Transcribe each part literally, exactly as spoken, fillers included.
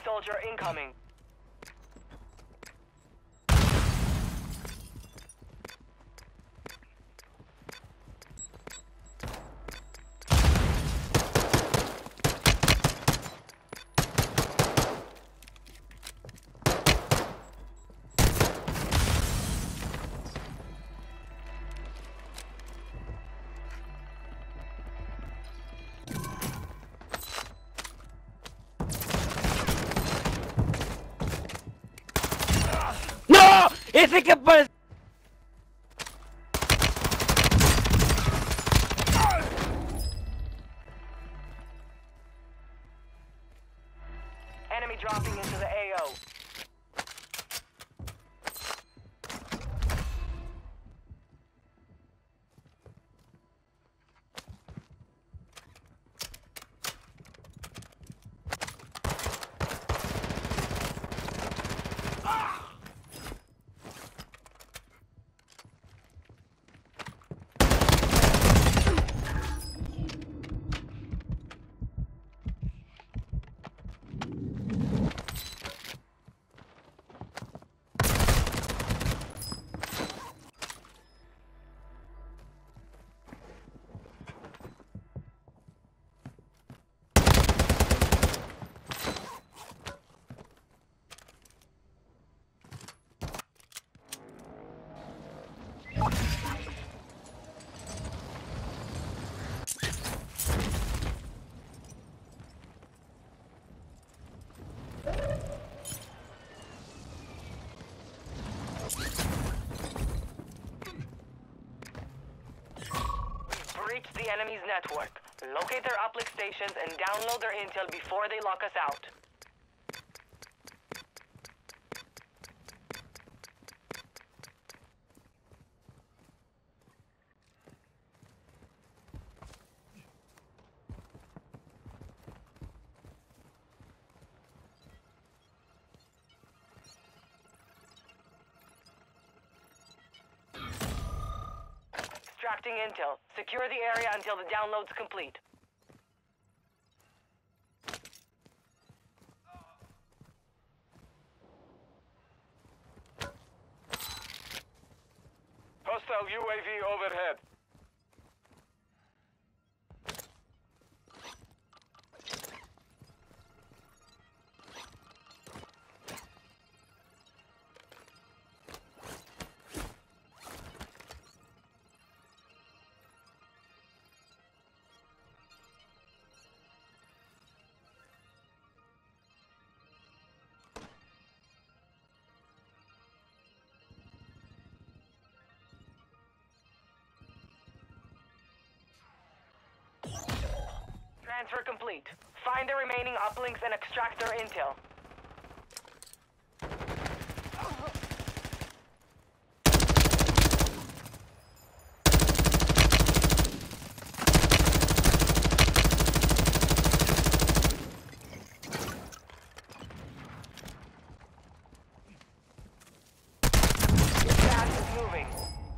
soldier incoming. ¡No! ¡Ese que parece! Enemy dropping into the A O. Breach the enemy's network. Locate their uplink stations and download their intel before they lock us out. Extracting intel. Secure the area until the download's complete. Hostile U A V overhead. Transfer complete. Find the remaining uplinks and extract their intel. Gas is moving.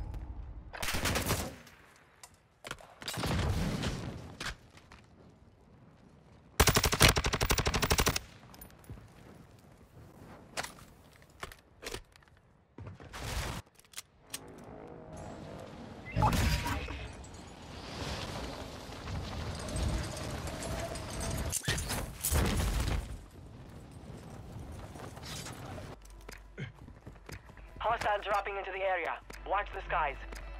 Hostiles dropping into the area. Watch the skies.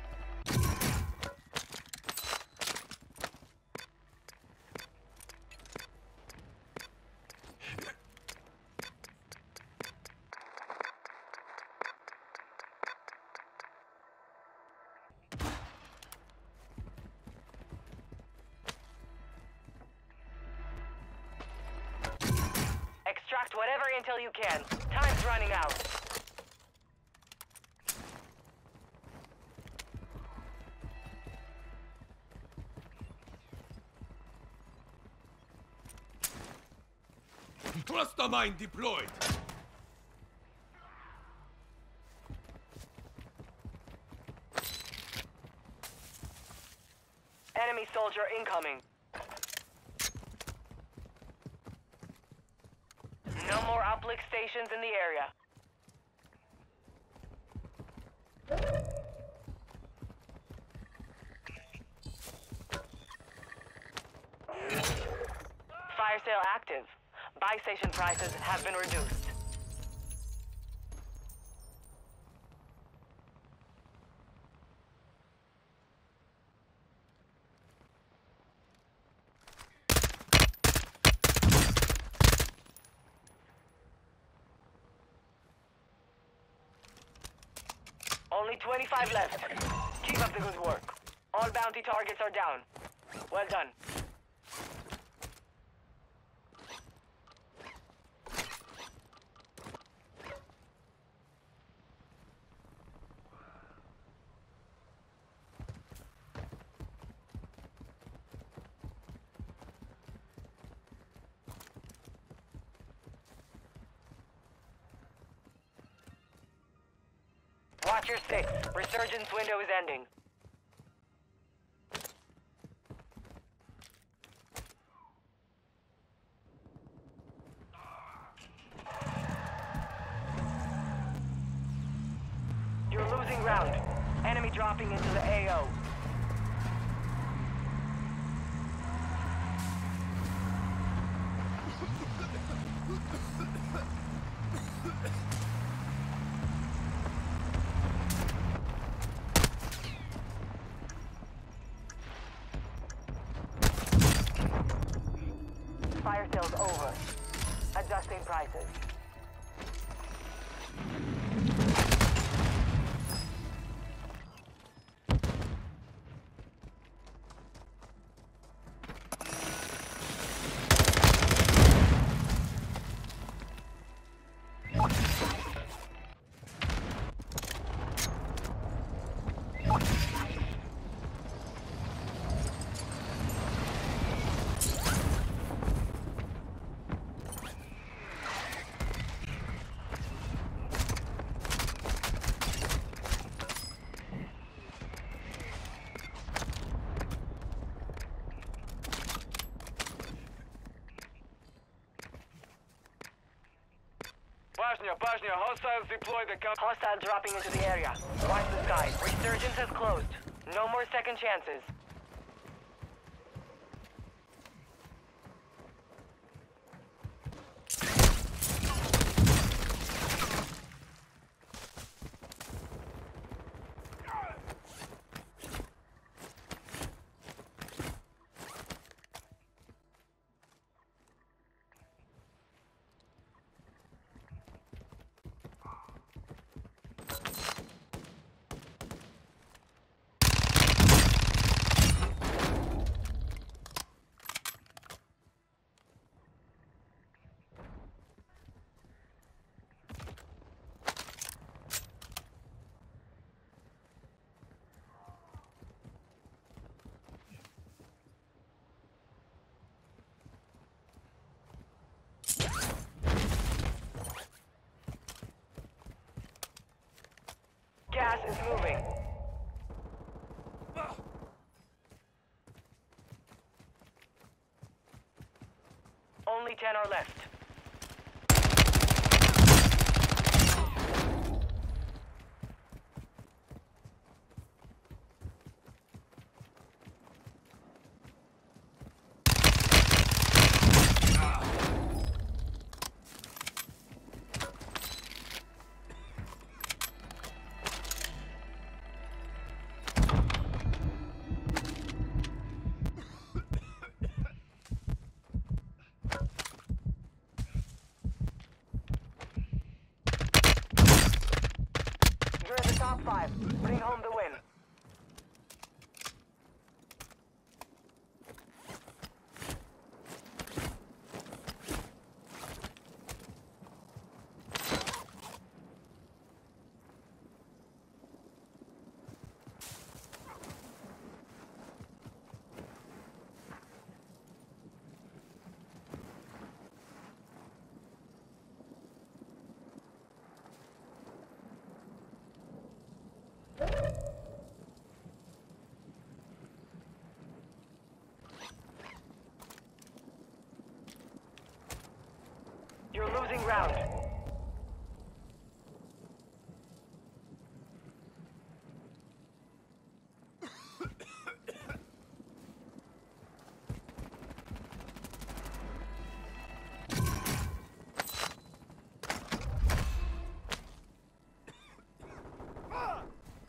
Extract whatever intel you can. Time's running out. Cluster mine deployed. Enemy soldier incoming. No uplink stations in the area. Fire sale active. Buy station prices have been reduced. Only twenty-five left. Keep up the good work. All bounty targets are down. Well done. Watch your six. Resurgence window is ending. You're losing ground. Enemy dropping into the A O. Fire sales over. Adjusting prices. Bashnia, Bashnia, hostiles deploy the camp. Hostile dropping into the area. Watch the sky. Resurgence has closed. No more second chances. Gas is moving. Only ten are left.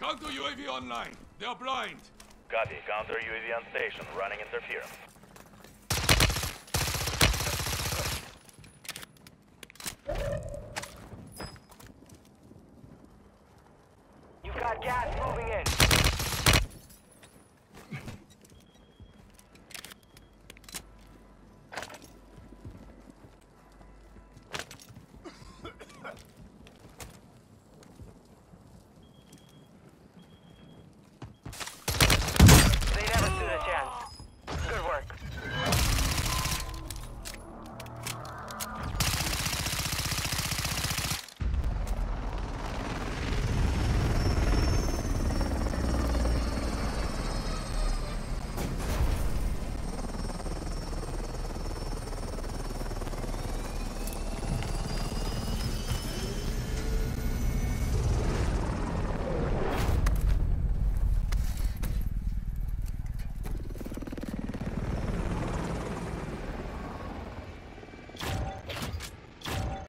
Counter U A V online. They're blind. Copy. Counter U A V on station. Running interference. You've got gas moving in.